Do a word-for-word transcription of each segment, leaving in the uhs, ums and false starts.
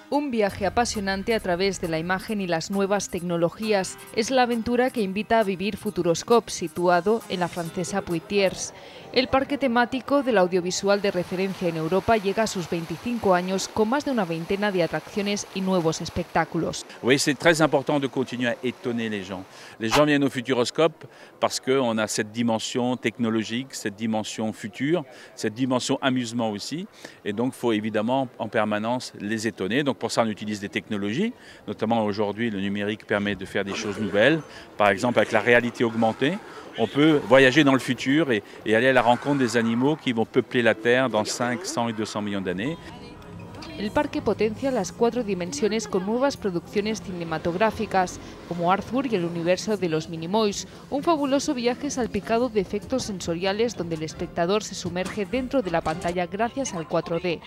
Un viaje apasionante a través de la imagen y las nuevas tecnologías es la aventura que invita a vivir Futuroscope, situado en la francesa Poitiers. El parque temático del audiovisual de referencia en Europa llega a sus veinticinco años con más de una veintena de atracciones y nuevos espectáculos. Oui, c'est très important de continuer à étonner les gens. Les gens viennent au Futuroscope parce qu'on a cette dimension technologique, cette dimension future, cette dimension amusement aussi. Et donc, il faut évidemment en permanence les étonner. Donc, pour ça, on utilise des technologies. Notamment aujourd'hui, le numérique permet de faire des choses nouvelles. Par exemple, avec la réalité augmentée, on peut voyager dans le futur et, et aller à la rencontre des animaux qui vont peupler la Terre dans cinq cents et deux cents millions d'années. El parque potencia las cuatro dimensiones con nuevas producciones cinematográficas, como Arthur y el universo de los Minimoys, un fabuloso viaje salpicado de efectos sensoriales donde el espectador se sumerge dentro de la pantalla gracias al cuatro D.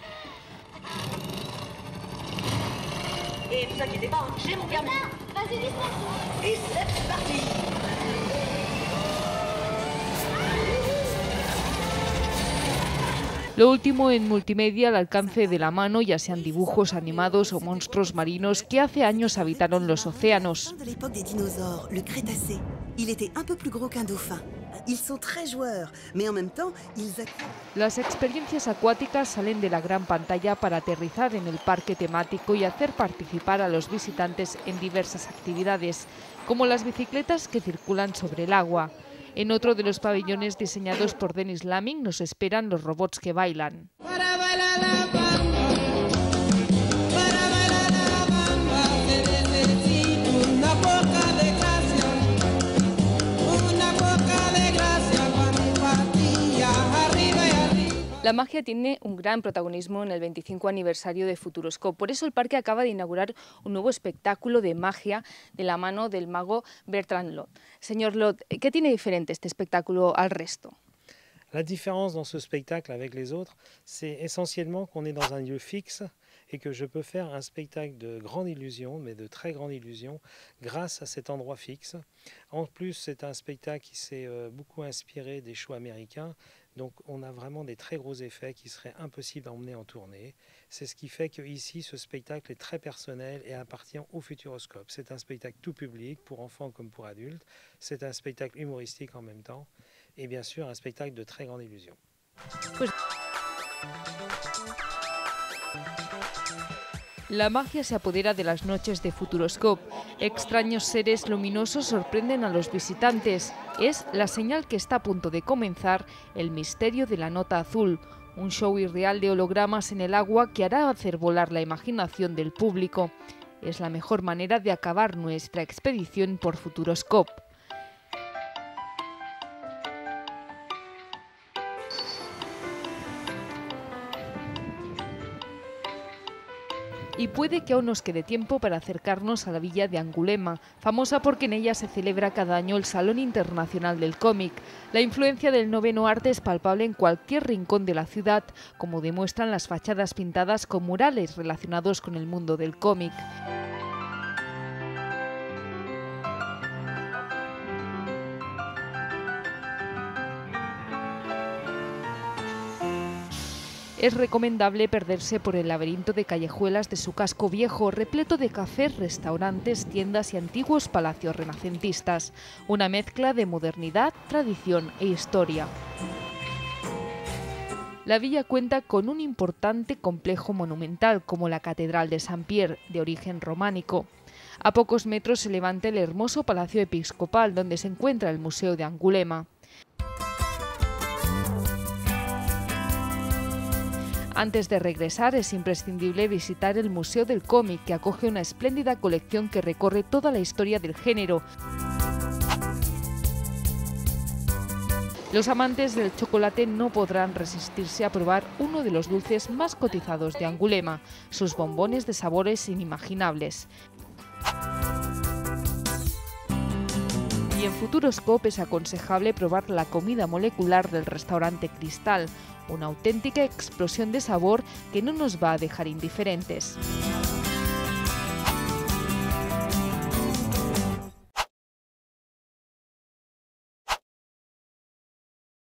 Et ne vous inquiétez pas, j'ai mon permis. Et c'est parti. Lo último en multimedia al alcance de la mano, ya sean dibujos animados o monstruos marinos que hace años habitaron los océanos. De l'époque des dinosaures, le Crétacé. Il était un peu plus gros qu'un dauphin. Ils sont très joueurs, mais en même temps, ils Las experiencias acuáticas salen de la gran pantalla para aterrizar en el parque temático y hacer participar a los visitantes en diversas actividades, como las bicicletas que circulan sobre el agua. En otro de los pabellones diseñados por Dennis Lamming nos esperan los robots que bailan. La magia tiene un gran protagonismo en el veinticinco aniversario de Futuroscope. Por eso el parque acaba de inaugurar un nuevo espectáculo de magia de la mano del mago Bertrand Lot. Señor Lot, ¿qué tiene diferente este espectáculo al resto? La différence dans ce spectacle avec les autres, c'est essentiellement qu'on est dans un lieu fixe et que je peux faire un spectacle de grande illusion, mais de très grande illusion, grâce à cet endroit fixe. En plus, c'est un spectacle qui s'est beaucoup inspiré des shows américains, donc on a vraiment des très gros effets qui seraient impossibles à emmener en tournée. C'est ce qui fait qu'ici, ce spectacle est très personnel et appartient au Futuroscope. C'est un spectacle tout public, pour enfants comme pour adultes. C'est un spectacle humoristique en même temps. Et bien sûr, un spectacle de très grande illusion. Pues... La magia se apodera de las noches de Futuroscope. Extraños seres luminosos sorprenden a los visitantes. Es la señal que está a punto de comenzar el misterio de la nota azul, un show irreal de hologramas en el agua que hará hacer volar la imaginación del público. Es la mejor manera de acabar nuestra expedición por Futuroscope. Y puede que aún nos quede tiempo para acercarnos a la villa de Angulema, famosa porque en ella se celebra cada año el Salón Internacional del Cómic. La influencia del noveno arte es palpable en cualquier rincón de la ciudad, como demuestran las fachadas pintadas con murales relacionados con el mundo del cómic. Es recomendable perderse por el laberinto de callejuelas de su casco viejo, repleto de cafés, restaurantes, tiendas y antiguos palacios renacentistas. Una mezcla de modernidad, tradición e historia. La villa cuenta con un importante complejo monumental, como la Catedral de Saint-Pierre, de origen románico. A pocos metros se levanta el hermoso Palacio Episcopal, donde se encuentra el Museo de Angulema. Antes de regresar es imprescindible visitar el Museo del Cómic, que acoge una espléndida colección que recorre toda la historia del género. Los amantes del chocolate no podrán resistirse a probar uno de los dulces más cotizados de Angulema, sus bombones de sabores inimaginables. Y en Futuroscope es aconsejable probar la comida molecular del restaurante Cristal, una auténtica explosión de sabor que no nos va a dejar indiferentes.